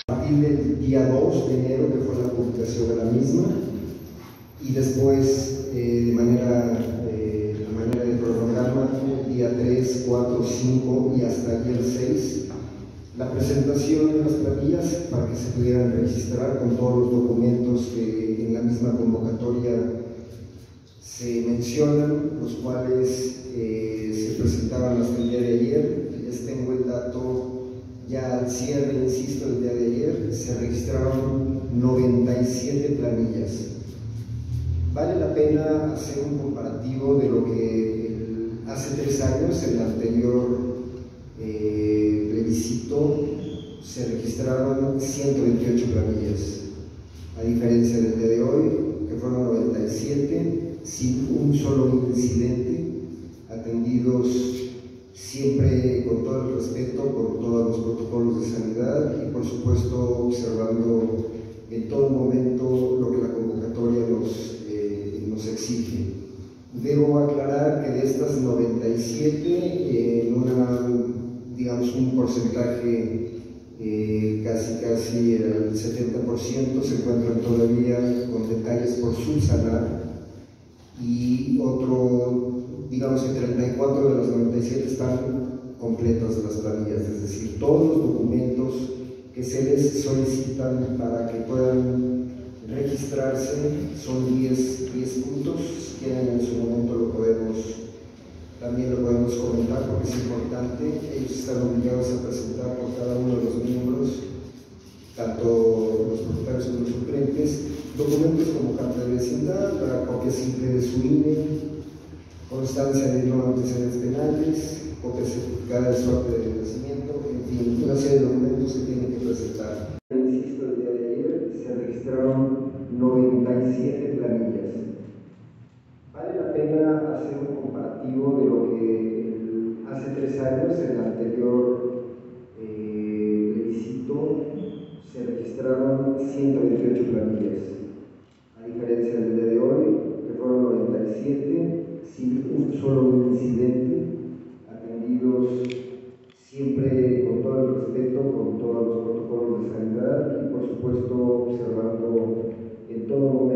A partir del día 2 de enero, que fue la publicación de la misma, y después a manera de cronograma, el día 3, 4, 5 y hasta el día 6, la presentación de las planillas para que se pudieran registrar con todos los documentos que en la misma convocatoria se mencionan, los cuales se presentaban hasta el día de ayer. Les tengo el dato ya al cierre, insisto, el día de ayer se registraron 97 planillas. Vale la pena hacer un comparativo de lo que hace 3 años, el anterior plebiscito, se registraron 128 planillas, a diferencia del día de hoy, que fueron 97, sin un solo incidente, atendidos siempre con todo el respeto, con todos los protocolos de sanidad y por supuesto observando en todo momento lo que la convocatoria nos exige. Debo aclarar que de estas 97, digamos un porcentaje casi el 70% se encuentran todavía con detalles por subsanar, y otro, digamos el 34 de las 97 están completas las planillas, es decir, todos los documentos que se les solicitan para que puedan registrarse son 10 puntos. Si quieren en su momento también lo podemos comentar porque es importante. Ellos están obligados a presentar por cada uno de los miembros, tanto los propietarios como los suplentes, documentos como carta de vecindad, la copia simple de su INE, constancia de no antecedentes penales, copia certificada de su acta de nacimiento, en fin, una serie de documentos que tienen que presentar. Insisto, el día de ayer se registraron 97 planillas. Vale la pena hacer un comparativo de lo que hace 3 años, el anterior plebiscito, se registraron 128 planillas, a diferencia del día de hoy, que fueron 97, sin un solo incidente, atendidos siempre con todo el respeto, con todos los protocolos de sanidad y por supuesto observando en todo momento